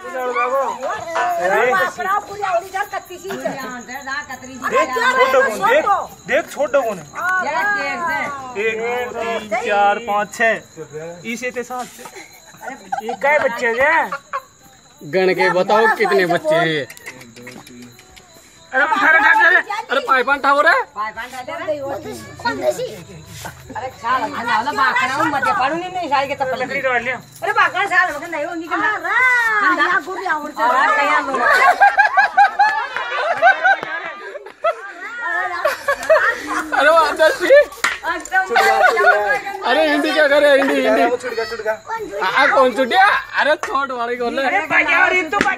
देख छोटा कौन है। 1 2 3 4 5 6 इसे थे 7 से। ये क्या बच्चे हैं? गण के बताओ कितने बच्चे हैं ये? अरे अरे पाइपान था रे। अरे साला खाना बाकरा मत पड़ू नहीं साल के तपल लकड़ी तोड़ लिया। अरे बाकरा साल मत नहीं होगी के ना या गुड़ी और तैयार लो। अरे आदर्श जी अरे हिंदी क्या करे हिंदी हिंदी छुटका कौन छुटिया? अरे छोट वाली कौन है? 1 2 3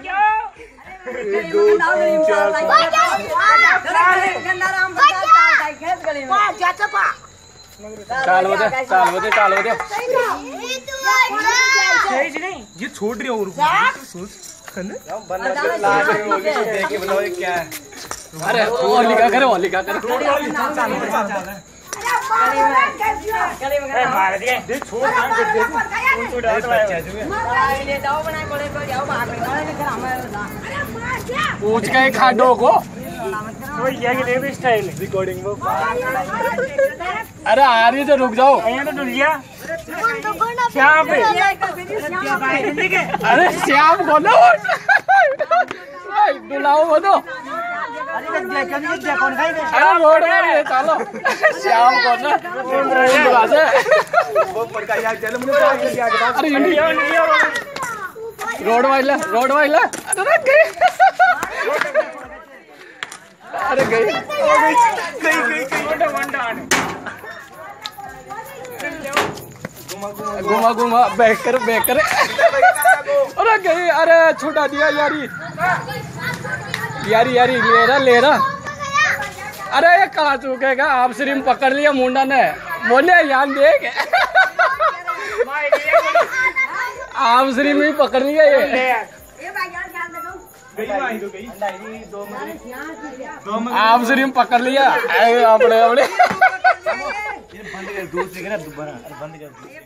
4 टाल बदे ये छोड़ रही और सोच देखे बताओ ये क्या है। अरे और लिखा करे मार दिया देख छोड़ पूछ के खाडो को स्टाइल रिकॉर्डिंग वो। अरे आ रही तो रुक जाओ। तो डुल गया श्याम पे। अरे श्याम को ना डुलाओ वो तो। अरे रोड में चलो श्याम को ना अरे रोड वाइला अरे गई घुमा बैक कर अरे गई। अरे छुटा दिया यारी ले रहा। अरे ये कहाँ चूकेगा? आप सिर्फ पकड़ लिया मुंडा ने बोले यहाँ देख आप सिर्फ ही पकड़ लिया ये। आप सिर्फ पकड़ लिया अपने बंद कर दूसरे दोबारा बंद कर।